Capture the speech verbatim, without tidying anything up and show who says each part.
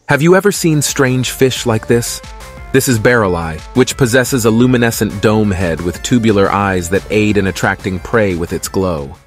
Speaker 1: Have you ever seen strange fish like this? This is barreleye, which possesses a luminescent dome head with tubular eyes that aid in attracting prey with its glow.